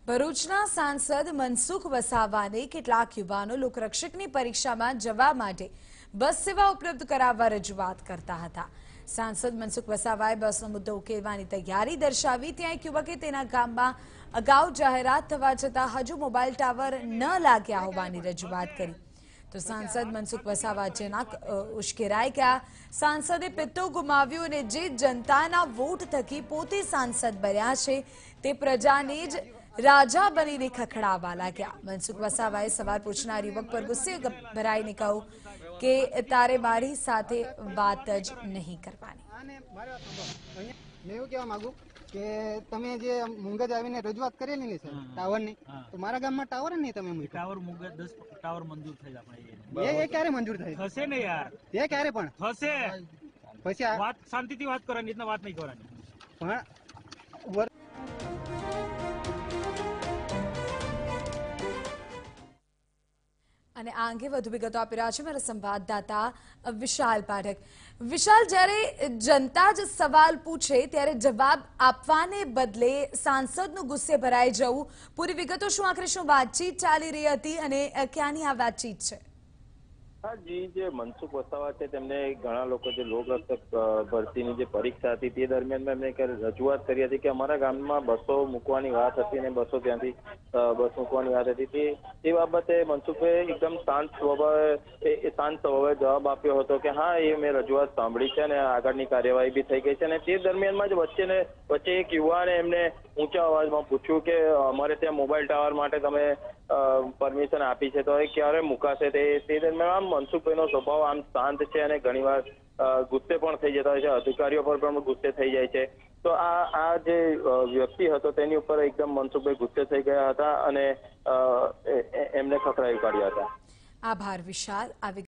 ભરૂચના સાંસદ મનસુખ વસાવાને કેટલાક યુવાનો લોકરક્ષકની પરીક્ષામાં જવા માટે બસ સેવા ઉપલબ્ધ કરાવવા રજૂઆત કરતા હતા। સાંસદ મનસુખ વસાવાએ બસનો મુદ્દો ઉકેલવાની તૈયારી દર્શાવી। ત્યાં એક યુવકે તેના ગામમાં અગાઉ જાહેરાત થવા છતાં હજુ મોબાઈલ ટાવર ન લાગ્યા હોવાની રજૂઆત કરી। તો સાંસદ મનસુખ વસાવા અચાનક ઉશ્કેરાઈ ગયા। સાંસદે પિત્તો ગુમાવ્યો અને જે જનતાના વોટ થકી પોતે સાંસદ બન્યા છે તે પ્રજાને જ રાજા બનીને ખખડાવવા લાગ્યા। મનસુખ વસાવાએ સવાલ પૂછનાર યુવક પર ગુસ્સે ભરાઈને કહ્યું કે તારે મારી સાથે વાત જ નહીં કરવાની। मैं એવું કહેવા માંગુ કે તમે જે મુંગજ આવીને રજૂઆત કરેલી ને સર ટાવરની, તો મારા ગામમાં ટાવર જ નહીં તમે મૂક્યો। ટાવર મુંગજ 10 ટાવર મંજૂર થઈ આપણે એ ક્યારે મંજૂર થાય? થશે ને યાર, એ ક્યારે પણ થશે। પછી વાત શાંતિથી વાત કરવાની, એટલે વાત નહીં કરવાની પણ અને આ અંગે વધુ વિગતો આપી રહ્યા છે મારા સંવાદદાતા વિશાલ પાઠક। વિશાલ, જ્યારે જનતા જ સવાલ પૂછે ત્યારે જવાબ આપવાને બદલે સાંસદનું ગુસ્સે ભરાઈ જવું, પૂરી વિગતો શું? આખરે શું વાતચીત ચાલી રહી હતી અને ક્યાંની આ વાતચીત છે? હા જી, જે મનસુખ વસાવા છે તેમને ઘણા લોકો જે લોકરક્ષક ભરતીની જે પરીક્ષા હતી તે દરમિયાન એમને રજૂઆત કરી હતી કે અમારા ગામમાં બસો મૂકવાની વાત હતી અને બસો ત્યાંથી બસ મૂકવાની વાત હતી। તે બાબતે મનસુખભાઈ એકદમ શાંત સ્વભાવે જવાબ આપ્યો હતો કે હા, એ મેં રજૂઆત સાંભળી છે અને આગળની કાર્યવાહી બી થઈ ગઈ છે। અને તે દરમિયાનમાં જ વચ્ચે એક યુવાને એમને ઊંચા અવાજમાં પૂછ્યું કે અમારે ત્યાં મોબાઈલ ટાવર માટે તમે પરમિશન આપી છે તો એ ક્યારે મુકાશે? તે દરમિયાન મનસુખભાઈનો સ્વભાવ આમ શાંત છે અને ઘણીવાર ગુસ્સે પણ થઈ જતા હોય છે, અધિકારીઓ પર પણ ગુસ્સે થઈ જાય છે। તો આ જે વ્યક્તિ હતો તેની ઉપર એકદમ મનસુખભાઈ ગુસ્સે થઈ ગયા હતા અને એમને ખખડાવી કાઢ્યા હતા। આભાર વિશાલ।